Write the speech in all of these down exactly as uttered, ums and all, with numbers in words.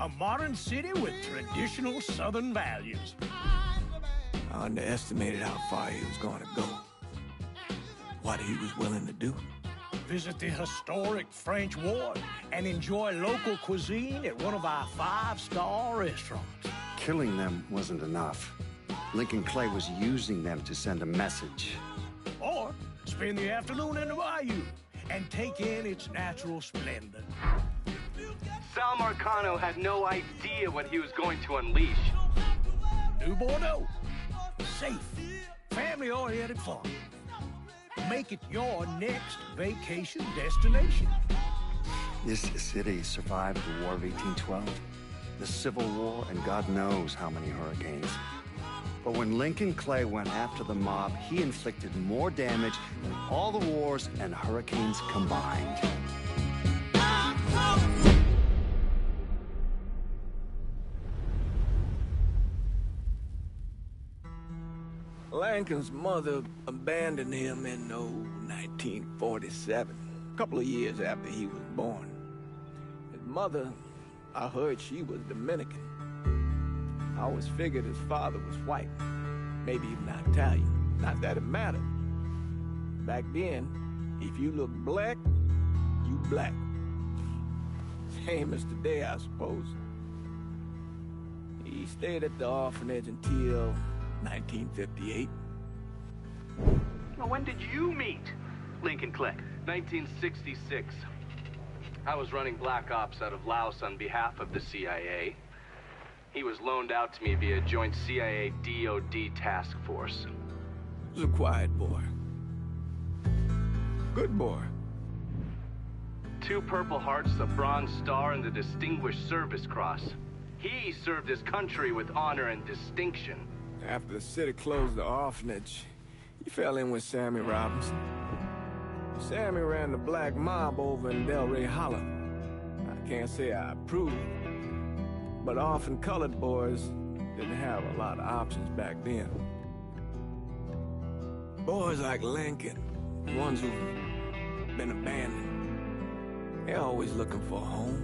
A modern city with traditional Southern values. I underestimated how far he was going to go. What he was willing to do. Visit the historic French Ward and enjoy local cuisine at one of our five-star restaurants. Killing them wasn't enough. Lincoln Clay was using them to send a message. Or spend the afternoon in the bayou and take in its natural splendor. Sal Marcano had no idea what he was going to unleash. New Bordeaux. Safe, family-oriented fun. Make it your next vacation destination. This city survived the War of eighteen twelve, the Civil War, and God knows how many hurricanes. But when Lincoln Clay went after the mob, he inflicted more damage than all the wars and hurricanes combined. Lincoln's mother abandoned him in oh, nineteen forty-seven, a couple of years after he was born. His mother, I heard she was Dominican. I always figured his father was white, maybe even Italian. Not that it mattered. Back then, if you looked black, you black. Same as today, I suppose. He stayed at the orphanage until nineteen fifty-eight. Well, when did you meet Lincoln Clay? nineteen sixty-six. I was running Black Ops out of Laos on behalf of the C I A. He was loaned out to me via joint C I A D O D task force. He was a quiet boy. Good boy. Two Purple Hearts, a Bronze Star, and the Distinguished Service Cross. He served his country with honor and distinction. After the city closed the orphanage, he fell in with Sammy Robinson. Sammy ran the black mob over in Delray Hollow. I can't say I approve, but orphan colored boys didn't have a lot of options back then. Boys like Lincoln, ones who've been abandoned, they're always looking for a home.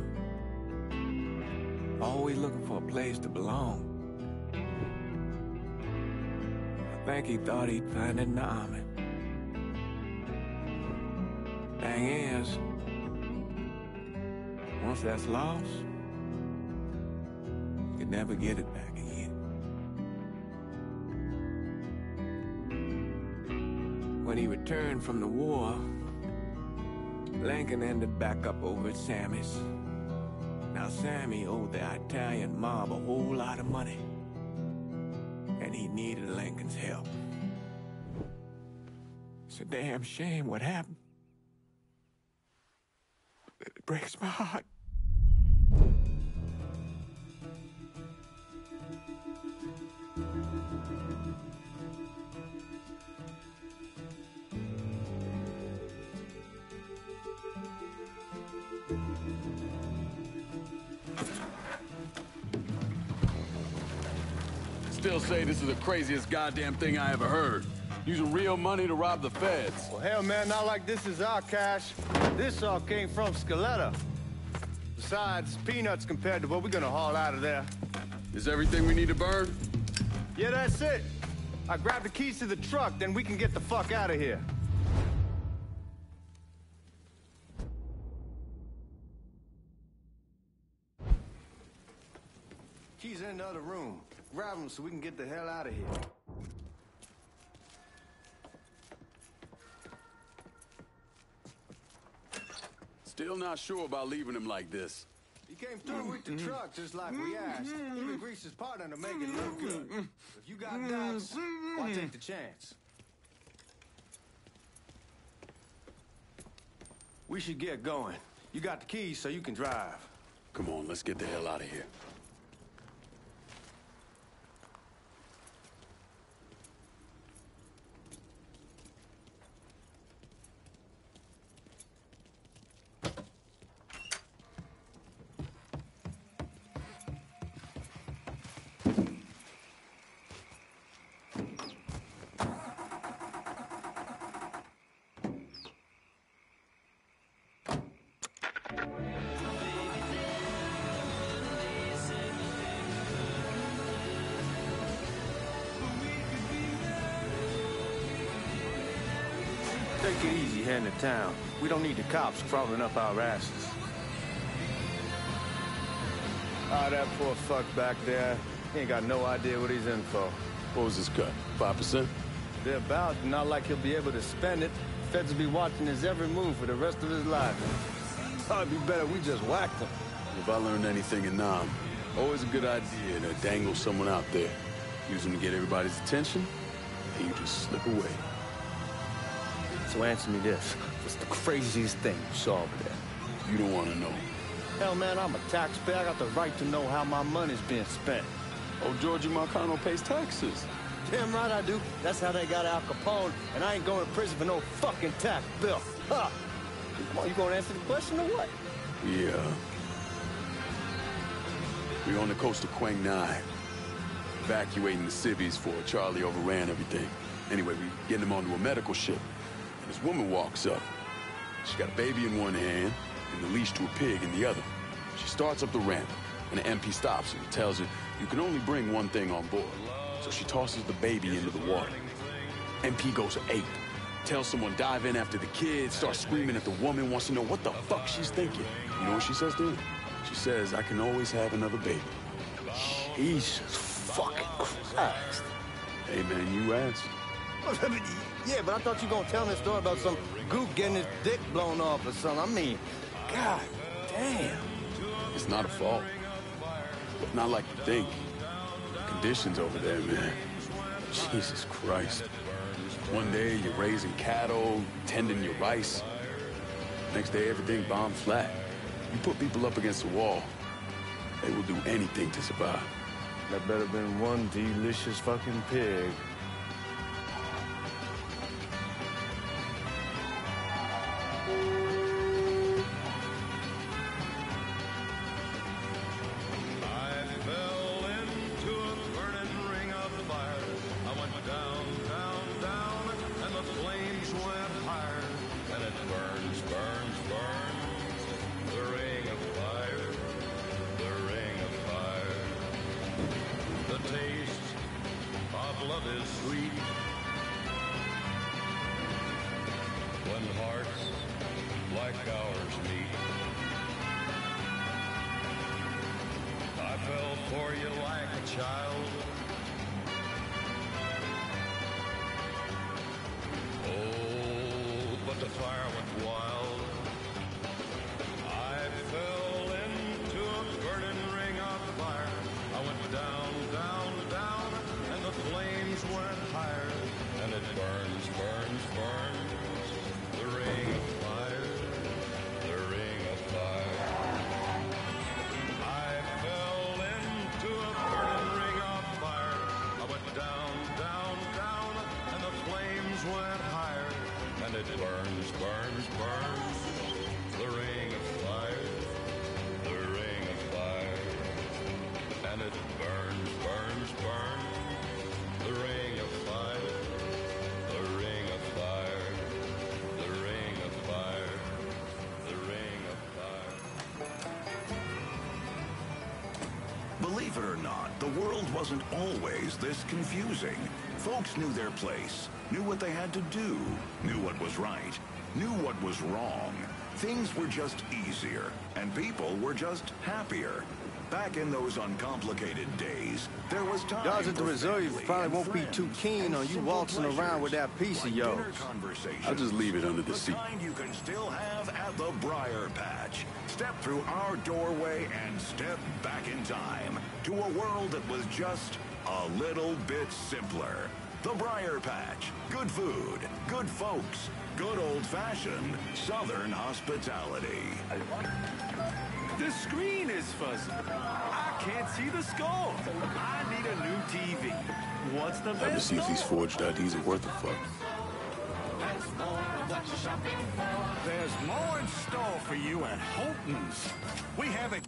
Always looking for a place to belong. I think he thought he'd find it in the army. Thing is, once that's lost, you can never get it back again. When he returned from the war, Lincoln ended back up over at Sammy's. Now Sammy owed the Italian mob a whole lot of money, and he needed Lincoln's help. It's a damn shame what happened. It breaks my heart. Still say this is the craziest goddamn thing I ever heard. Using real money to rob the feds. Well, hell, man, not like this is our cash. This all came from Scaletta. Besides, peanuts compared to what we're gonna haul out of there. Is everything we need to burn? Yeah, that's it. I grabbed the keys to the truck, then we can get the fuck out of here. Keys in the other room. Grab them so we can get the hell out of here. Still not sure about leaving him like this. He came through with the truck just like we asked. Even greased his partner to make it look good. If you got doubts, why take the chance? We should get going. You got the keys so you can drive. Come on, let's get the hell out of here. heading to town. We don't need the cops crawling up our asses. Ah, that poor fuck back there. He ain't got no idea what he's in for. What was his cut? Five percent? They're about, not like he'll be able to spend it. Feds will be watching his every move for the rest of his life. Probably be better we just whacked him. If I learned anything in Nam, always a good idea to dangle someone out there. Use them to get everybody's attention, and you just slip away. So answer me this. What's the craziest thing you saw over there? You don't want to know. Hell, man, I'm a taxpayer. I got the right to know how my money's being spent. Oh, Georgie Marcano pays taxes. Damn right I do. That's how they got Al Capone, and I ain't going to prison for no fucking tax bill. Huh. Come on, you gonna answer the question or what? Yeah. We're on the coast of Quang Ngai, evacuating the civvies for Charlie overran everything. Anyway, we getting him onto a medical ship, and this woman walks up. She got a baby in one hand and the leash to a pig in the other. She starts up the ramp, and the M P stops her and tells her, you can only bring one thing on board. So she tosses the baby into the water. M P goes ape. Tells someone dive in after the kid, starts screaming at the woman, wants to know what the fuck she's thinking. You know what she says to him? She says, I can always have another baby. Jesus fucking Christ. Hey, man, you asked. Yeah, but I thought you were gonna tell me a story about some gook getting his dick blown off or something. I mean, God damn. It's not a fault. Not like you think. Conditions over there, man. Jesus Christ. One day you're raising cattle, tending your rice. Next day everything bombed flat. You put people up against the wall, they will do anything to survive. That better been one delicious fucking pig. Believe it or not, the world wasn't always this confusing. Folks knew their place, knew what they had to do, knew what was right, knew what was wrong. Things were just easier, and people were just happier. Back in those uncomplicated days, there was time. Guys at the reserve probably won't be too keen on you waltzing around with that piece of yours. I'll just leave it under the seat. The kind you can still have at the Briar Patch. Step through our doorway and step back in time to a world that was just a little bit simpler. The Briar Patch. Good food, good folks, good old-fashioned Southern hospitality. The screen is fuzzy. I can't see the score. I need a new T V. What's the Ever best? see if these forged I Ds are worth a fuck? There's more in store for you at Holton's. We have it.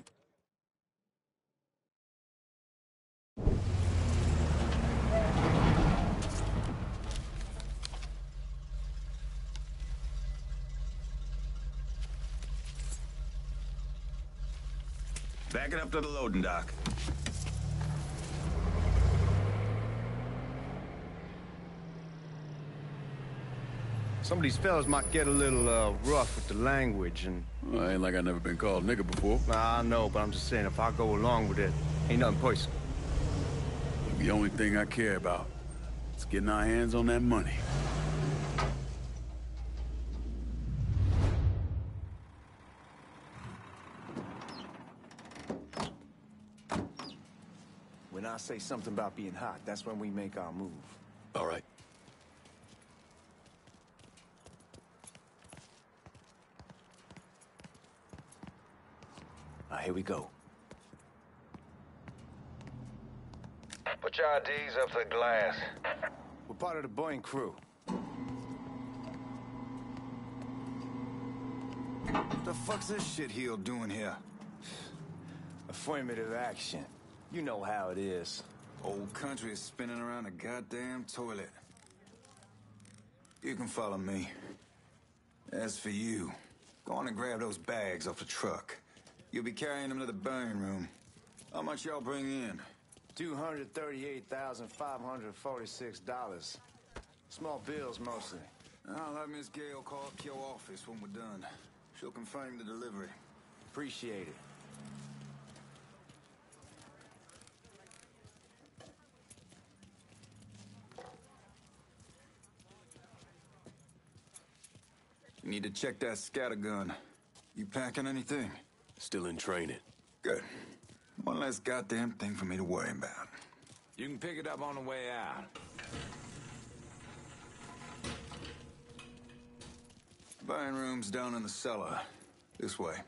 Back it up to the loading dock. Some of these fellas might get a little uh, rough with the language, and... Well, ain't like I never been called nigga before. Nah, I know, but I'm just saying, if I go along with it, ain't nothing personal. The only thing I care about is getting our hands on that money. When I say something about being hot, that's when we make our move. All right. Now, here we go. Put your I Ds up to the glass. We're part of the Boeing crew. What the fuck's this shitheel doing here? Affirmative action. You know how it is. Old country is spinning around a goddamn toilet. You can follow me. As for you, go on and grab those bags off the truck. You'll be carrying them to the burn room. How much y'all bring in? two hundred thirty-eight thousand five hundred forty-six dollars. Small bills, mostly. I'll have Miss Gale call up your office when we're done. She'll confirm the delivery. Appreciate it. You need to check that scattergun. You packing anything? Still in training. Good. One less goddamn thing for me to worry about. You can pick it up on the way out. Burn room's down in the cellar. This way.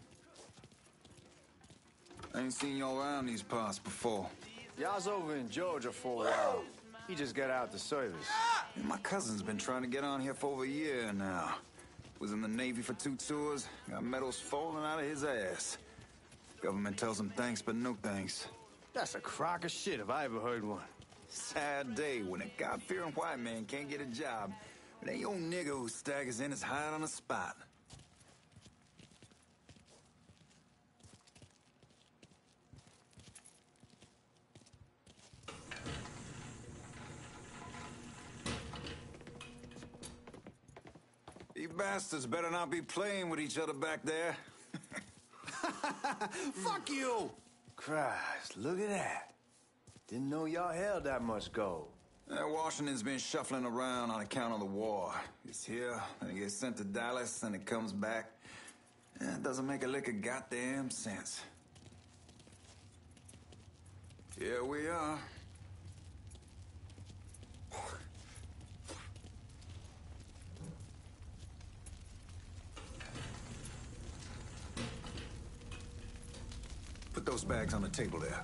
I ain't seen y'all around these parts before. Y'all's over in Georgia for a while. He just got out the service. And my cousin's been trying to get on here for over a year now. Was in the Navy for two tours, got medals falling out of his ass. Government tells him thanks, but no thanks. That's a crock of shit if I ever heard one. Sad day when a God-fearing white man can't get a job, but ain't old nigga who staggers in is hired on the spot. You bastards better not be playing with each other back there. Fuck you! Christ, look at that. Didn't know y'all held that much gold. Uh, Washington's been shuffling around on account of the war. It's here, and it gets sent to Dallas, and it comes back. And it doesn't make a lick of goddamn sense. Here we are. Put those bags on the table there.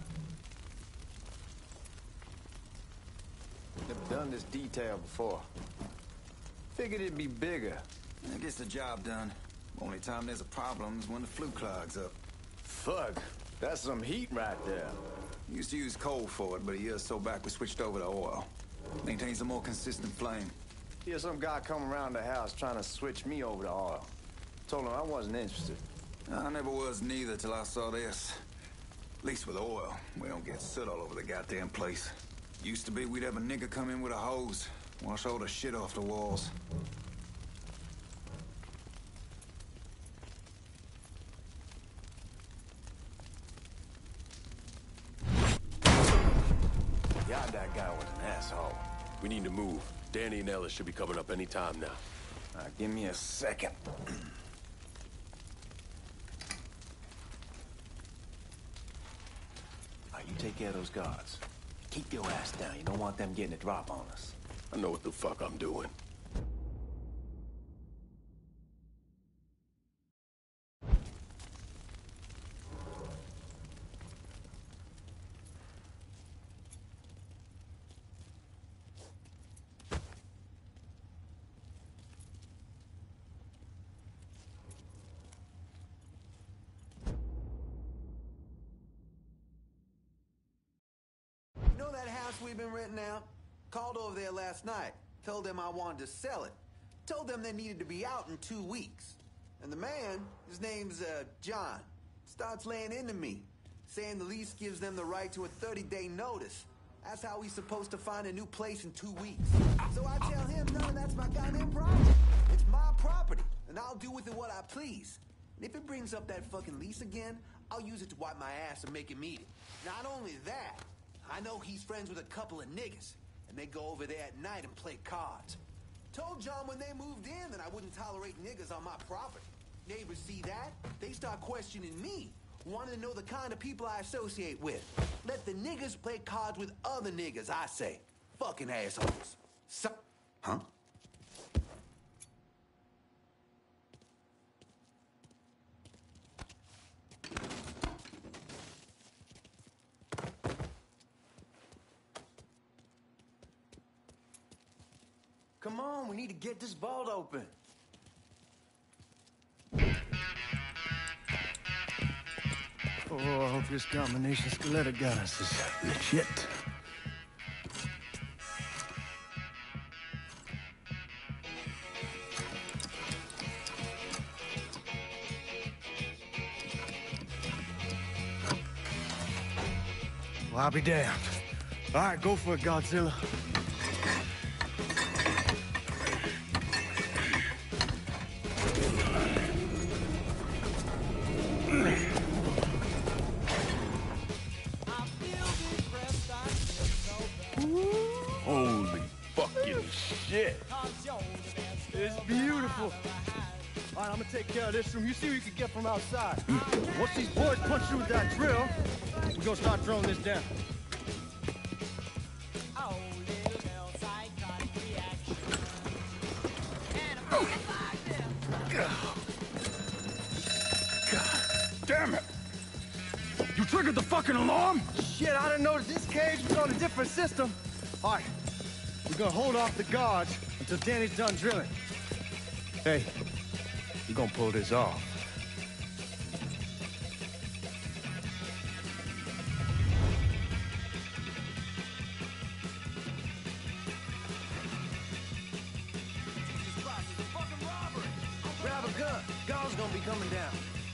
Never done this detail before. Figured it'd be bigger. It gets the job done. Only time there's a problem is when the flue clogs up. Fuck, that's some heat right there. Used to use coal for it, but a year or so back we switched over to oil. Maintains a more consistent flame. Here's some guy come around the house trying to switch me over to oil. Told him I wasn't interested. I never was neither till I saw this. At least with oil, we don't get soot all over the goddamn place. Used to be we'd have a nigga come in with a hose, wash all the shit off the walls. God, that guy was an asshole. We need to move. Danny and Ellis should be coming up any time now. Now, give me a second. Now, you take care of those guards. Keep your ass down. You don't want them getting a drop on us. I know what the fuck I'm doing. You know that house we've been renting out? Called over there last night. Told them I wanted to sell it. Told them they needed to be out in two weeks. And the man, his name's uh, John, starts laying into me, saying the lease gives them the right to a thirty-day notice. That's how he's supposed to find a new place in two weeks. So I tell him, no, that's my goddamn problem. It's my property, and I'll do with it what I please. And if it brings up that fucking lease again, I'll use it to wipe my ass and make him eat it. Not only that, I know he's friends with a couple of niggas, and they go over there at night and play cards. Told John when they moved in that I wouldn't tolerate niggas on my property. Neighbors see that, they start questioning me, wanting to know the kind of people I associate with. Let the niggas play cards with other niggas, I say. Fucking assholes. So... Huh? Come on, we need to get this vault open. Oh, I hope this combination Scaletta got us is legit. Well, I'll be damned. All right, go for it, Godzilla. Holy fucking shit. It's beautiful. All right, I'm gonna take care of this room. You see what you can get from outside. Once these boys punch you with that drill, we're gonna start throwing this down. Damn it! You triggered the fucking alarm? Shit, I didn't notice this cage was on a different system. All right, we're gonna hold off the guards until Danny's done drilling. Hey, we're gonna pull this off. Grab a gun. Guard's gonna be coming down.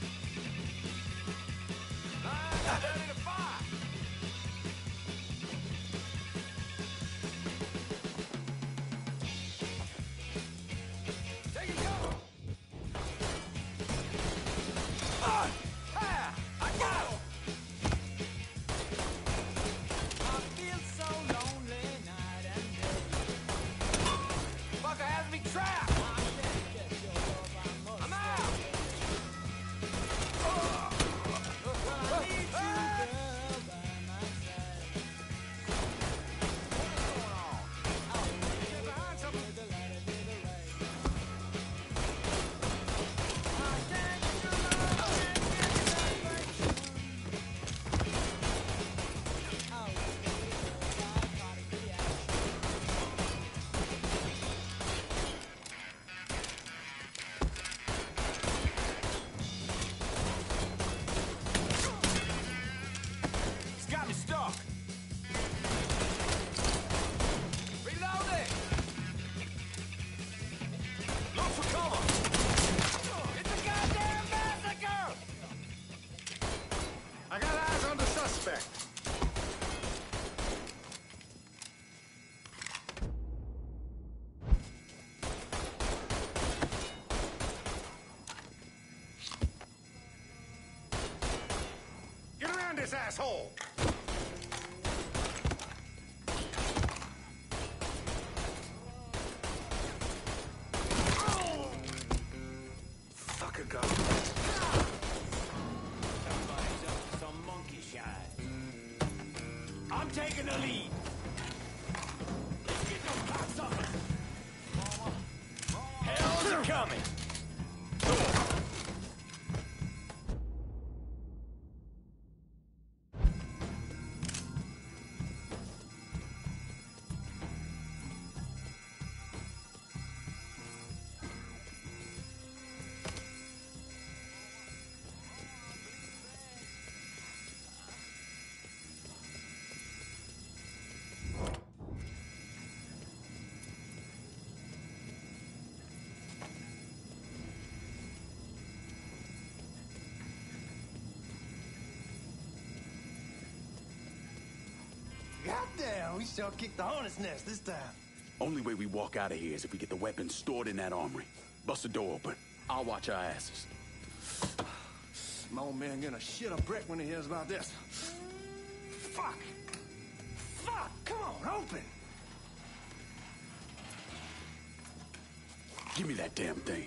This asshole! Oh! Fucker go. Everybody's up to some monkey shine. I'm taking the lead. Let's get those cocksuckers. Hell's a coming. Goddamn, we sure kicked the hornet's nest this time. Only way we walk out of here is if we get the weapons stored in that armory. Bust the door open. I'll watch our asses. My old man gonna shit a brick when he hears about this. Fuck! Fuck! Come on, open! Give me that damn thing.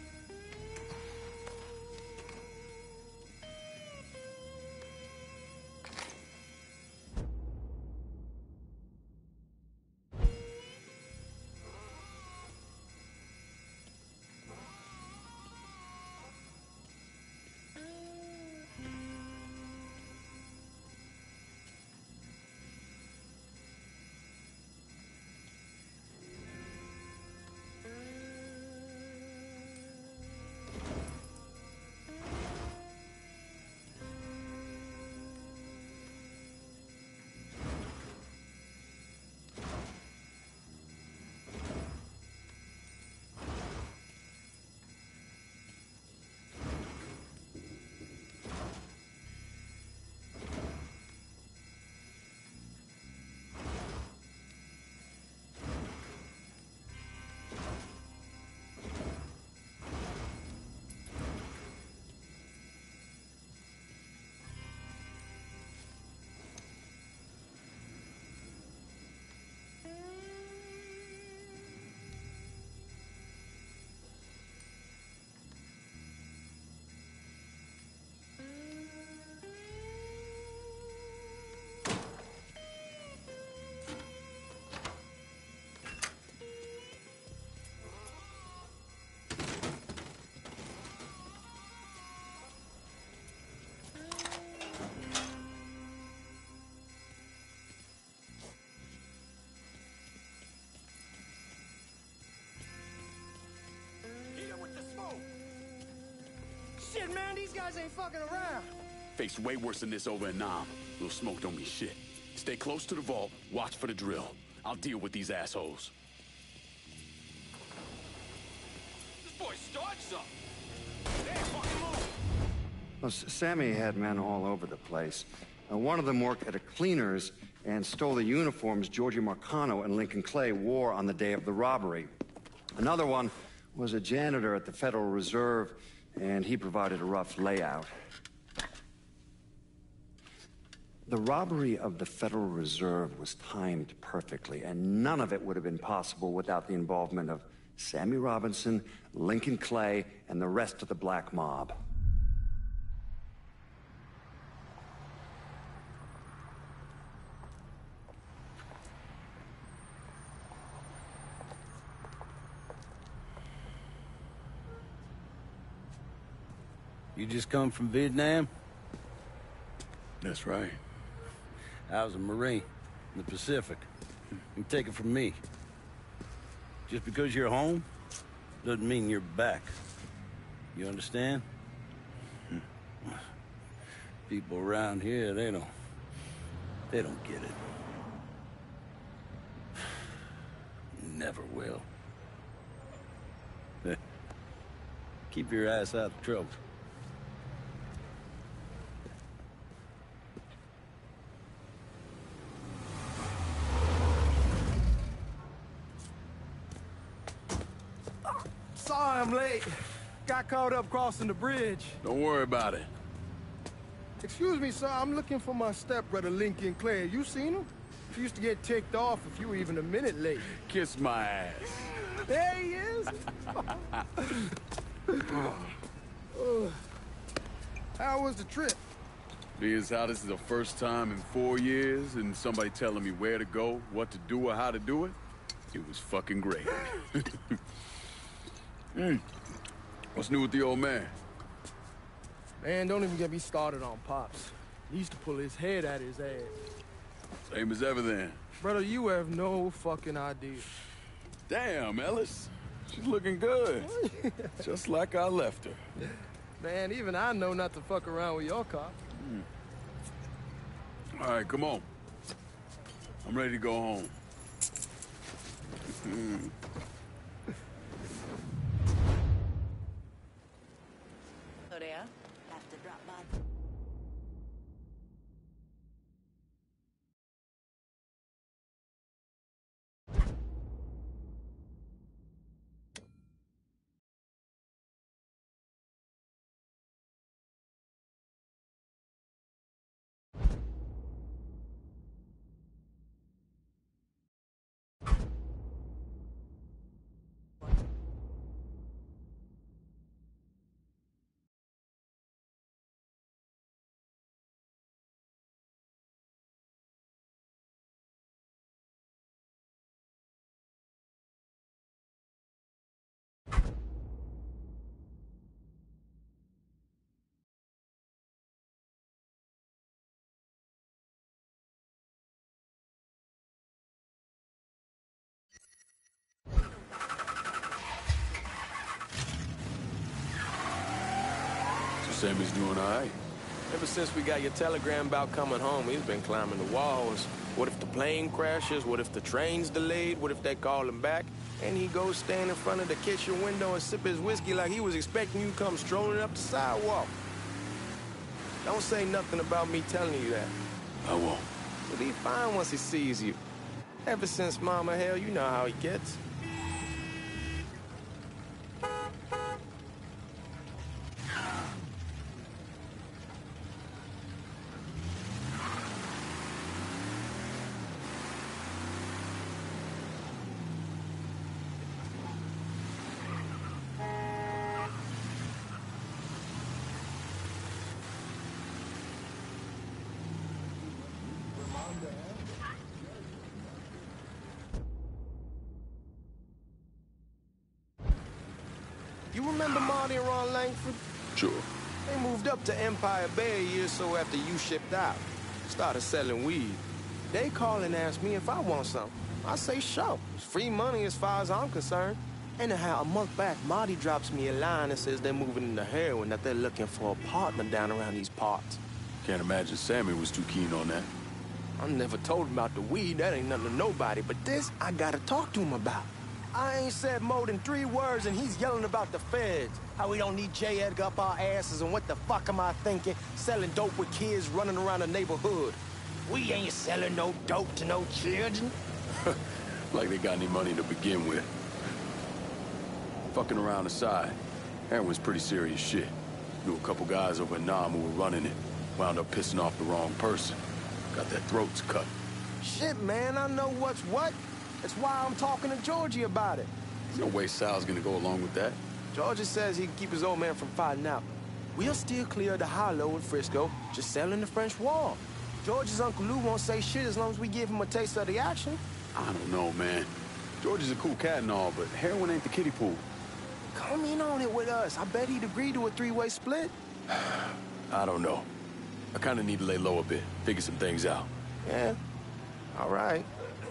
Shit, man, these guys ain't fucking around. Faced way worse than this over in Nam. Little smoke don't mean shit. Stay close to the vault, watch for the drill. I'll deal with these assholes. This boy starts something. They ain't fucking move. Well, S- Sammy had men all over the place. Uh, one of them worked at a cleaner's and stole the uniforms Georgie Marcano and Lincoln Clay wore on the day of the robbery. Another one was a janitor at the Federal Reserve, and he provided a rough layout. The robbery of the Federal Reserve was timed perfectly, and none of it would have been possible without the involvement of Sammy Robinson, Lincoln Clay, and the rest of the Black Mob. You just come from Vietnam? That's right. I was a Marine in the Pacific. You take it from me. Just because you're home doesn't mean you're back. You understand? People around here, they don't... they don't get it. Never will. Keep your ass out of trouble. Sorry I'm late. Got caught up crossing the bridge. Don't worry about it. Excuse me, sir. I'm looking for my stepbrother, Lincoln Clay. You seen him? He used to get ticked off if you were even a minute late. Kiss my ass. There he is. Oh. How was the trip? Being as how this is the first time in four years and somebody telling me where to go, what to do, or how to do it, it was fucking great. mm. What's new with the old man? Man, don't even get me started on Pops. He used to pull his head out his ass. Same as ever then. Brother, you have no fucking idea. Damn, Ellis. She's looking good. Just like I left her. Man, even I know not to fuck around with your car. Mm. All right, come on. I'm ready to go home. Sammy's doing all right. Ever since we got your telegram about coming home, he's been climbing the walls. What if the plane crashes? What if the train's delayed? What if they call him back? And he goes stand in front of the kitchen window and sip his whiskey like he was expecting you to come strolling up the sidewalk. Don't say nothing about me telling you that. I won't. He'll be fine once he sees you. Ever since Mama Hell, you know how he gets. You remember Marty and Ron Langford? Sure. They moved up to Empire Bay a year or so after you shipped out. Started selling weed. They call and ask me if I want something. I say sure. It's free money as far as I'm concerned. Anyhow, a month back, Marty drops me a line and says they're moving into heroin, that they're looking for a partner down around these parts. Can't imagine Sammy was too keen on that. I never told him about the weed. That ain't nothing to nobody. But this, I gotta talk to him about. I ain't said more than three words and he's yelling about the feds. How we don't need J. Edgar up our asses and what the fuck am I thinking? Selling dope with kids running around the neighborhood. We ain't selling no dope to no children. Like they got any money to begin with. Fucking around aside, heroin's pretty serious shit. Knew a couple guys over in Nam who were running it. Wound up pissing off the wrong person. Got their throats cut. Shit, man, I know what's what. That's why I'm talking to Georgie about it. There's no way Sal's gonna go along with that. Georgie says he can keep his old man from fighting out. We'll still clear the hollow in Frisco, just selling the French Wall. George's Uncle Lou won't say shit as long as we give him a taste of the action. I don't know, man. George is a cool cat and all, but heroin ain't the kiddie pool. Come in on it with us. I bet he'd agree to a three-way split. I don't know. I kind of need to lay low a bit, figure some things out. Yeah, all right.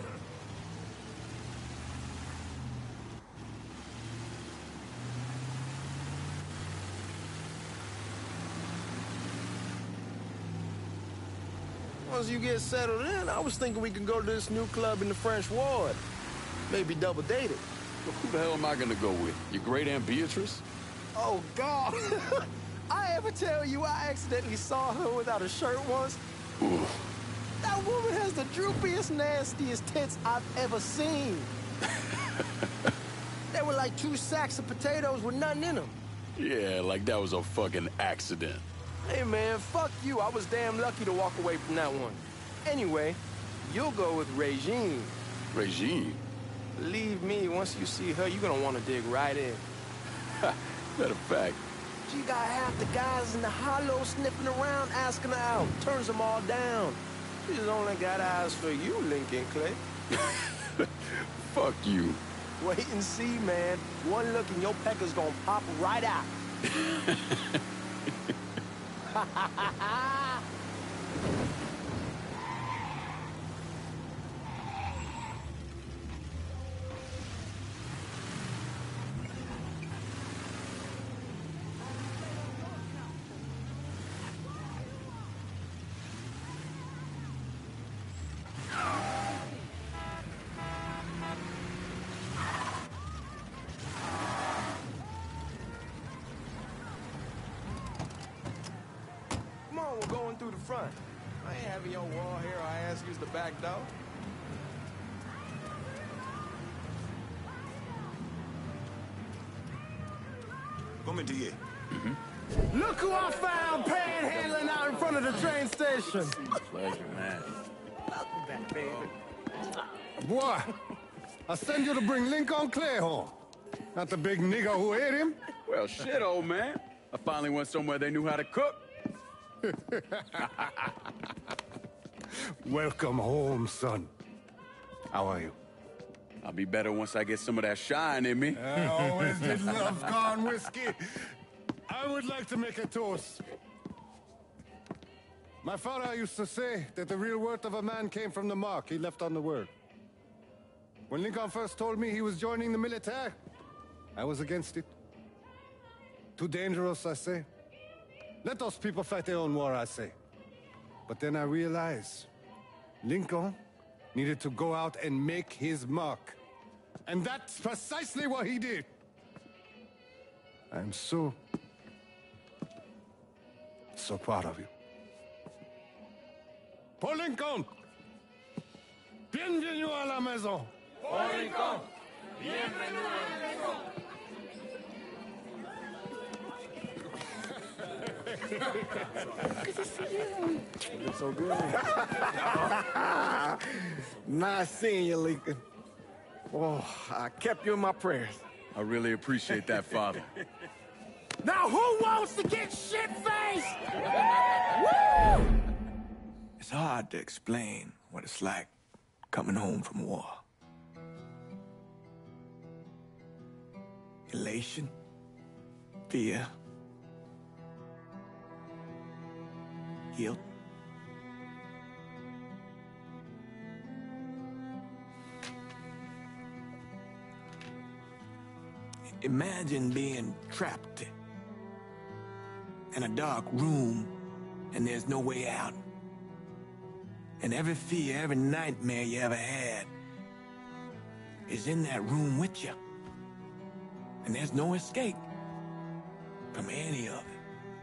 Once you get settled in, I was thinking we could go to this new club in the French Ward. Maybe double date it. Well, who the hell am I gonna go with? Your great Aunt Beatrice? Oh, God. I ever tell you I accidentally saw her without a shirt once? Ooh. That woman has the droopiest, nastiest tits I've ever seen. They were like two sacks of potatoes with nothing in them. Yeah, like that was a fucking accident. Hey, man, fuck you. I was damn lucky to walk away from that one. Anyway, you'll go with Regine. Regine? Believe me, once you see her, you're gonna want to dig right in. Matter of fact. She got half the guys in the hollow sniffing around, asking her out. Turns them all down. She's only got eyes for you, Lincoln Clay. Fuck you. Wait and see, man. One look and your pecker's gonna pop right out. We're going through the front. I ain't having your wall here. I ask you's the back door. Come into here. Mm-hmm. Look who I found panhandling out in front of the train station. Pleasure, man. Welcome back, baby. Boy, I send you to bring Lincoln Clay home. Not the big nigger who ate him. Well, shit, old man. I finally went somewhere they knew how to cook. Welcome home, son. How are you? I'll be better once I get some of that shine in me. I always did love gone whiskey. I would like to make a toast. My father used to say that the real worth of a man came from the mark he left on the world. When Lincoln first told me he was joining the military, I was against it. Too dangerous, I say. Let those people fight their own war, I say. But then I realized Lincoln needed to go out and make his mark. And that's precisely what he did. I'm so, so proud of you. Paul Lincoln! Bienvenue à la maison! Paul Lincoln! Bienvenue à la maison! Good to see you. You look so good. Nice seeing you, Lincoln. Oh, I kept you in my prayers. I really appreciate that, Father. Now who wants to get shit-faced? Woo! It's hard to explain what it's like coming home from war. Elation, fear, guilt. Imagine being trapped in a dark room and there's no way out. And every fear, every nightmare you ever had is in that room with you. And there's no escape from any of it.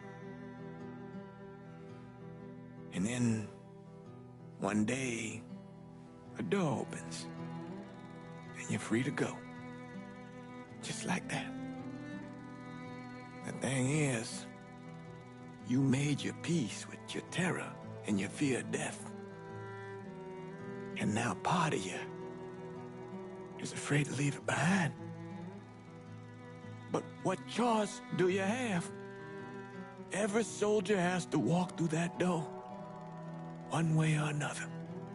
And then one day, a door opens and you're free to go. Just like that. The thing is, you made your peace with your terror and your fear of death. And now part of you is afraid to leave it behind. But what choice do you have? Every soldier has to walk through that door, one way or another.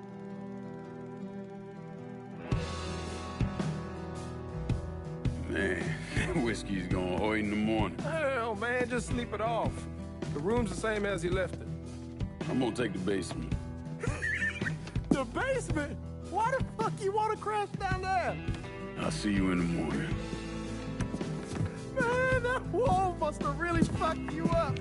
Man, whiskey's gonna hoy in the morning. Hell, man, just sleep it off. The room's the same as you left it. I'm gonna take the basement. The basement? Why the fuck you want to crash down there? I'll see you in the morning. Man, that wall must have really fucked you up.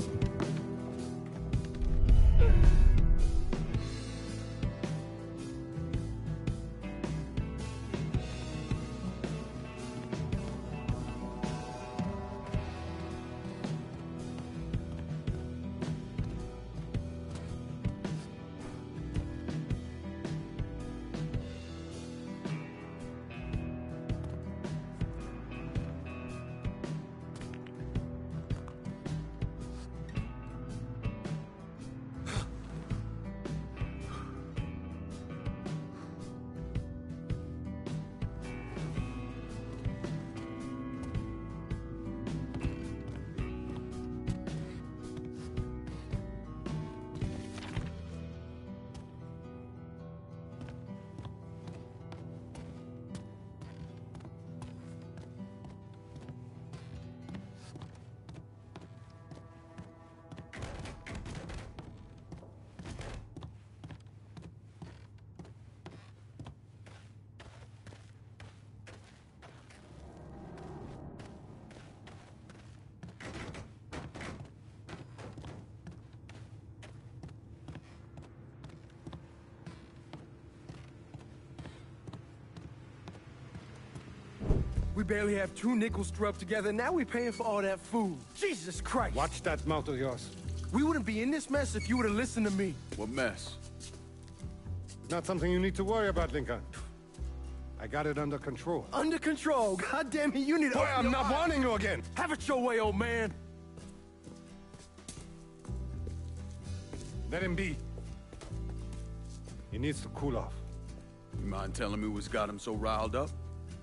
We barely have two nickels struck together, now we're paying for all that food. Jesus Christ! Watch that mouth of yours. We wouldn't be in this mess if you would have listened to me. What mess? It's not something you need to worry about, Lincoln. I got it under control. Under control? God damn it, you need to... Boy, I'm not warning you again! Have it your way, old man! Let him be. He needs to cool off. You mind telling me what's got him so riled up?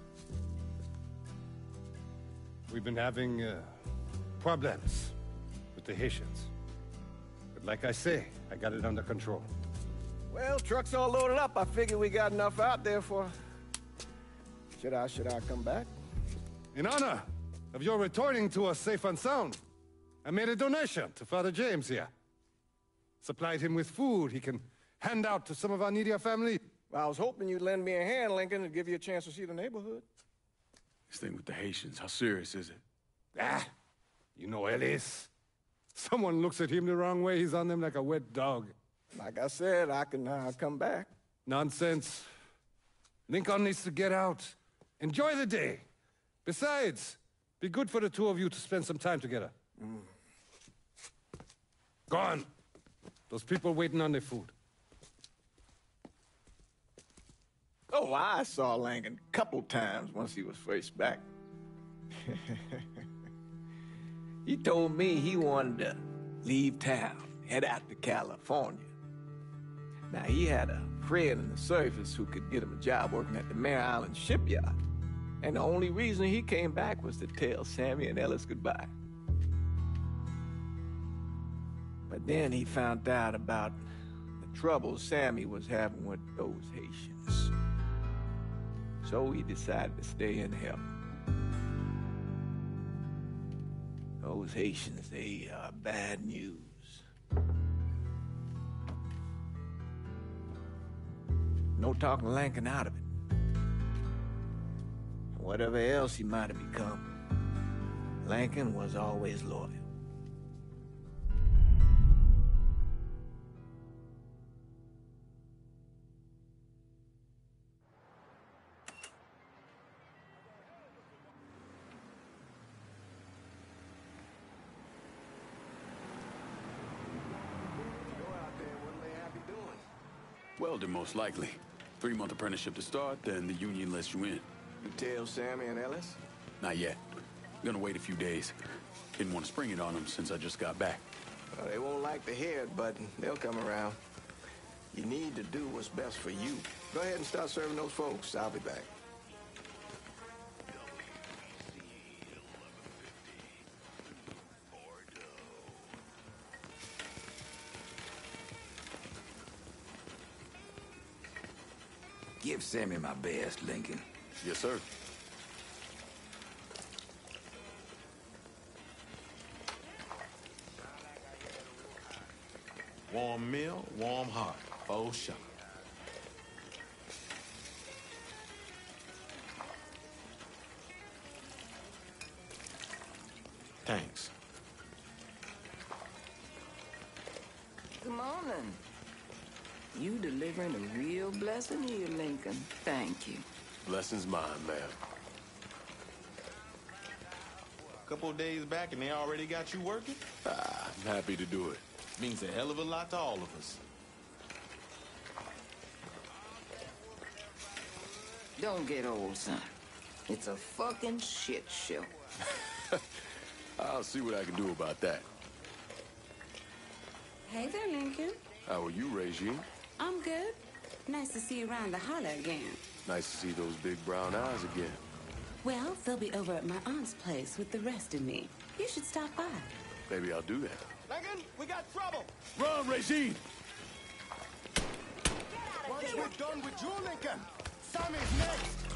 We've been having uh, problems with the Haitians. But like I say, I got it under control. Well, truck's all loaded up. I figure we got enough out there for... Should I, should I come back? In honor of your returning to us safe and sound, I made a donation to Father James here. Supplied him with food he can hand out to some of our needier family. Well, I was hoping you'd lend me a hand, Lincoln, and give you a chance to see the neighborhood. This thing with the Haitians, how serious is it? Ah, you know Ellis. Someone looks at him the wrong way, he's on them like a wet dog. Like I said, I can uh, come back. Nonsense. Lincoln needs to get out. Enjoy the day. Besides, be good for the two of you to spend some time together. Mm. Go on. Those people waiting on their food. Oh, I saw Lincoln a couple times once he was first back. He told me he wanted to leave town, head out to California. Now, he had a friend in the service who could get him a job working at the Mare Island shipyard. And the only reason he came back was to tell Sammy and Ellis goodbye. But then he found out about the trouble Sammy was having with those Haitians. So he decided to stay and help. Those Haitians, they are bad news. No talking Lincoln out of it. Whatever else he might have become, Lincoln was always loyal. Welder, most likely. Three-month apprenticeship to start, then the union lets you in. You tell Sammy and Ellis? Not yet. Gonna wait a few days. Didn't want to spring it on them since I just got back. Well, they won't like to hear it, but they'll come around. You need to do what's best for you. Go ahead and start serving those folks. I'll be back. Give Sammy my best, Lincoln. Yes, sir. Warm meal, warm heart. Oh, shot. Thanks. Good morning. You delivering a real blessing here, Lincoln. Thank you. Blessing's mine, ma'am. Couple of days back and they already got you working? Ah, I'm happy to do it. Means a hell of a lot to all of us. Don't get old, son. It's a fucking shit show. I'll see what I can do about that. Hey there, Lincoln. How are you, Regine? I'm good. Nice to see you around the holler again. Nice to see those big brown eyes again. Well, they'll be over at my aunt's place with the rest of me. You should stop by. Maybe I'll do that. Lincoln, we got trouble! Run, Regine! Once we're done with you, Lincoln, Sammy's next!